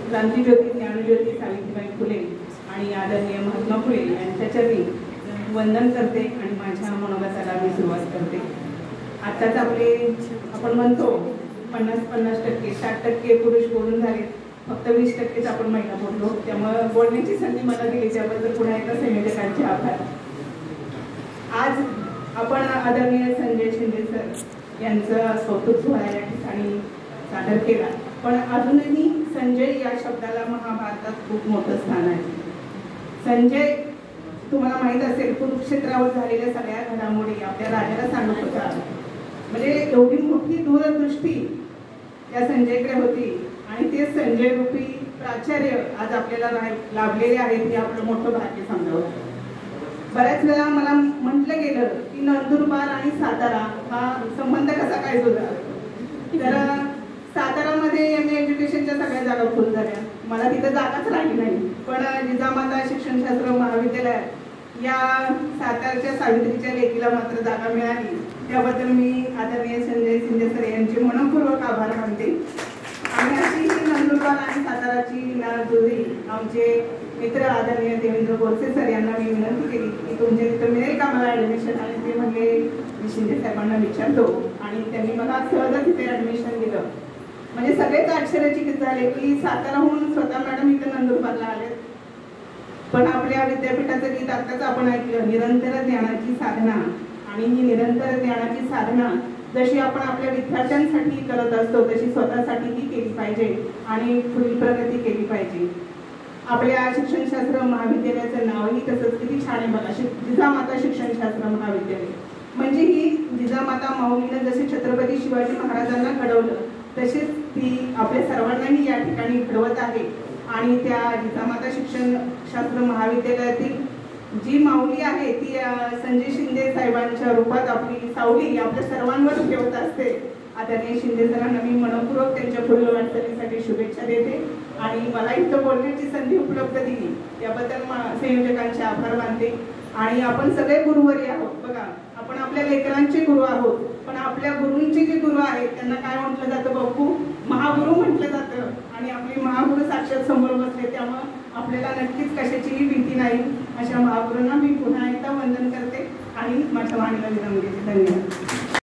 क्रांतीज्योती ज्ञानज्योती सावित्रीबाई फुले आणि आदरणीय महात्मा फुले यांच्या चरणी वंदन करते आणि माझ्या मनोगताला मी सुरुवात करते. आत्ताच आपण म्हणतो 50-50%, 60% पुरुष बोलून झाले, फक्त 20%च आपण महिला बोललो. त्यामुळे बोलण्याची संधी मला दिली त्याबद्दल पुन्हा एकदा संयोजकांचे आभार. आज आपण आदरणीय संजय शिंदे सर यांचं कौतुक सोहळा या ठिकाणी सादर केला, पण अजूनही संजय या शब्दाला महाभारतात खूप मोठं स्थान आहे. संजय तुम्हाला माहीत असेल, कुरुक्षेत्रावर झालेल्या सगळ्या घडामोडी आपल्या राजाला सांगत होता. म्हणजे एवढी मोठी दूरदृष्टी या संजयकडे होती आणि ते संजय रूपी प्राचार्य आज आपल्याला लाभलेले आहेत हे आपलं मोठं भाग्य समजावं. बऱ्याच वेळा मला म्हटलं गेलं की नंदुरबार आणि सातारा हा संबंध कसा काय जुळला. तर सातारामध्ये MA एज्युकेशनच्या सगळ्या जागा फुल झाल्या, मला तिथं जागाच राहिली नाही. पण जिजामाता शिक्षणशास्त्र महाविद्यालयात या सातारच्या सावित्रीच्या लेकीला मात्र जागा मिळाली. त्याबद्दल मी आदरणीय संजय शिंदे सर यांचे मनपूर्वक आभार मानते. आणि अशी नंदुरबार आणि साताराची नाळ जुळली. आमचे मित्र आदरणीय देवेंद्र बोरसे सर यांना मी विनंती केली की तुमच्या तिथं मिळेल का मला ॲडमिशन, आणि ते म्हणले मी शिंदे साहेबांना विचारतो, आणि त्यांनी मला सहजच तिथे ॲडमिशन दिलं. म्हणजे सगळेच आश्चर्यचकित झाले की साताराहून स्वतः मॅडम इथं नंदुरबारला आले. पण आपल्या विद्यापीठाचं गीत आत्ताच आपण ऐकलं, निरंतर ज्ञानाची साधना. आणि ही निरंतर ज्ञानाची साधना जशी आपण आपल्या विद्यार्थ्यांसाठी करत असतो तशी स्वतःसाठीही केली पाहिजे आणि पुढील प्रगती केली पाहिजे. आपल्या शिक्षणशास्त्र महाविद्यालयाचं नावही तसंच किती छान आहे बघा, जिजामाता शिक्षणशास्त्र महाविद्यालय. म्हणजे ही जिजामाता माऊलीनं जसे छत्रपती शिवाजी महाराजांना घडवलं तसेच ती आपल्या सर्वांनाही या ठिकाणी घडवत आहे. आणि त्या जिजामाता शिक्षणशास्त्र महाविद्यालयातील जी माऊली आहे ती संजय शिंदे साहेबांच्या रूपात आपली सावली आपल्या सर्वांवर ठेवत असते. आदरणीय शिंदे सरांना मी मनपूर्वक त्यांच्या पुढील वाटचालीसाठी शुभेच्छा देते आणि मला इथं बोलण्याची संधी उपलब्ध दिली त्याबद्दल संयोजकांचे आभार मानते. आणि आपण सगळे गुरुवर्य आहोत बघा, आपण आपल्या लेकरांचे गुरु आहोत, पण आपल्या गुरूंचे जे गुरु आहेत त्यांना काय म्हटलं जातं बापू, महागुरु म्हटलं जातं. आणि आपले महागुरु साक्षात समोर बसले, त्यामुळं आपल्याला नक्कीच कशाचीही भीती नाही. अशा महागुरूंना मी पुन्हा एकदा वंदन करते आणि माझ्या वाणीला विराम देते. धन्यवाद.